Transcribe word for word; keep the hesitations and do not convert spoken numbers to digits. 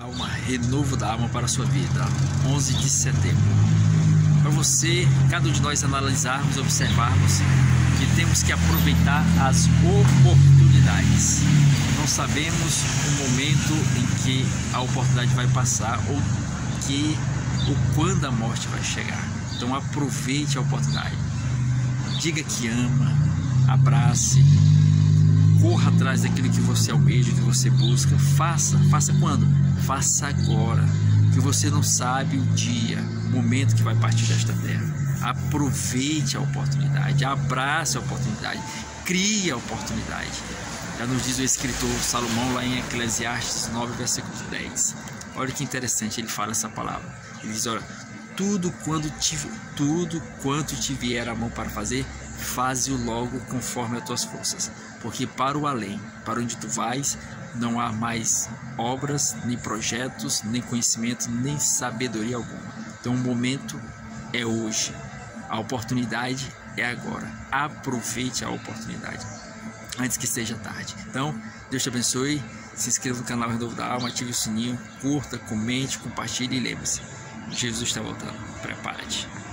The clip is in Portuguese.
Alma, renovo da alma para a sua vida, onze de setembro. Para você, cada um de nós analisarmos, observarmos que temos que aproveitar as oportunidades. Não sabemos o momento em que a oportunidade vai passar ou que ou quando a morte vai chegar. Então aproveite a oportunidade. Diga que ama, abrace, corra atrás daquilo que você almeja, que você busca. Faça, faça quando? Faça agora, que você não sabe o dia, o momento que vai partir desta terra. Aproveite a oportunidade, abrace a oportunidade, crie a oportunidade. Já nos diz o escritor Salomão lá em Eclesiastes nove, versículo dez. Olha que interessante, ele fala essa palavra. Ele diz, olha, tudo, quando te, tudo quanto te vier a mão para fazer, faze-o logo conforme as tuas forças, porque para o além, para onde tu vais, não há mais obras, nem projetos, nem conhecimento, nem sabedoria alguma. Então o momento é hoje, a oportunidade é agora. Aproveite a oportunidade antes que seja tarde. Então, Deus te abençoe. Se inscreva no canal Renovo da Alma, ative o sininho, curta, comente, compartilhe e lembre-se, Jesus está voltando. Prepara-te.